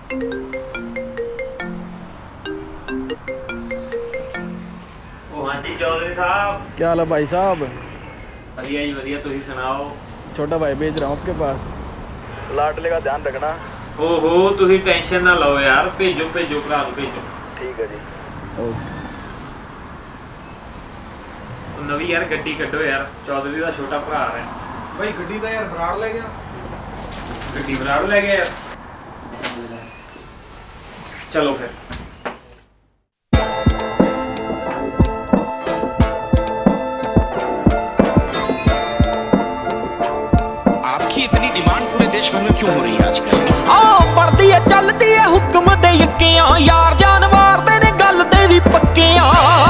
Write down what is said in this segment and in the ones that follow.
हाँ जी चौधरी साहब, क्या हाल है भाई साहब? बढ़िया जी बढ़िया, तुम सुनाओ। छोटा भाई भेज रहा हूँ आपके पास, लाडले का ध्यान रखना। ओहो तुम टेंशन ना लो यार, भेजो भेजो भरा भेजो। ठीक है जी। ओके। नवी यार गड्डी कड्डो यार, चौधरी का छोटा भरा है भाई। गड्डी तो यार बराड़ ले गया, गड्डी बराड़ ले गया यार। चलो फिर। आपकी इतनी डिमांड पूरे देश भर में क्यों हो रही है आजकल? पड़दी है चलदी है हुक्म दे यकिया, यार जानवार दे ने गल दे भी पक्किया।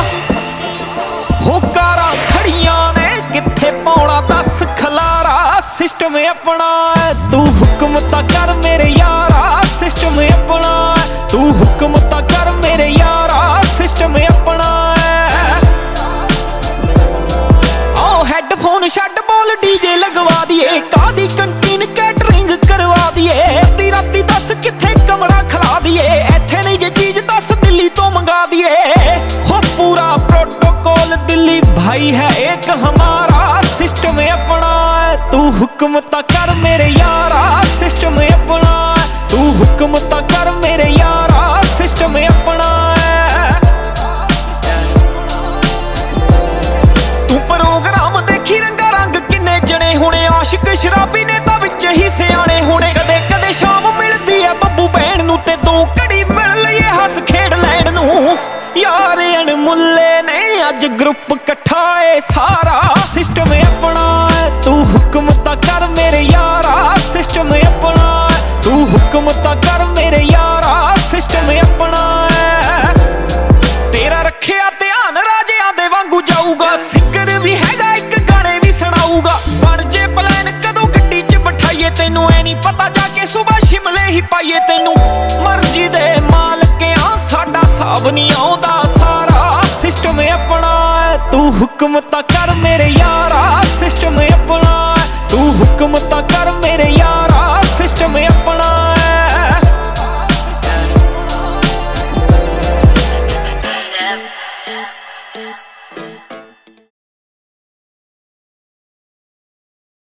होकारा खड़ियां ने किथे पाउणा दस खलारा, सिस्टम अपना तू हुक्म ता कर मेरे यारा। सिस्टम अपना तू हुक्म ता कर मेरे यारा। सिस्टम अपना हेडफोन शट बोल डीजे लगवा दिए, कादी कंटीन कैटरिंग करवा दिए। अद्धी राती दस किथे कमरा खिला दिए, इथे नहीं जे चीज दस दिल्ली तो मंगा दिए। हो पूरा प्रोटोकॉल दिल्ली भाई है एक हमारा। सिस्टम अपना तू हुक्म ता कर मेरे यारा। सिस्टम अपना तू हुक्म ता कर मेरे यारा। सिस्टम अपना तू प्रोग्राम देखी रंगा रंग किन्ने जने होने, आशिक शराबी ने तां विच ही सियाणे होने। कदे कदे शाम मिलदी है बब्बू भैन नूं ते दो घड़ी मिल लईए हस खेड लैण नूं। यार अणमुल्ले ने अज ग्रुप कट्ठा है सारा। सिस्टम अपना तू हुक्म ता कर मेरे यारा। सिस्टम अपना तू हुक्म ता कर मेरे यारा। सिस्टम अपना तेरा रखिया ध्यान राजियां दे वांगू जाऊगा। सिंगर भी हैगा एक गाने भी सुनाऊगा। बन जे प्लान कदों गड्डी च बिठाइए तेनू, ऐ नहीं पता जाके सुबह शिमले ही पाइए तेनू। मर्जी दे मालकियां साडा साब नहीं आउंदा सारा। सिस्टम अपना तू हुक्म ता कर मेरे यारा।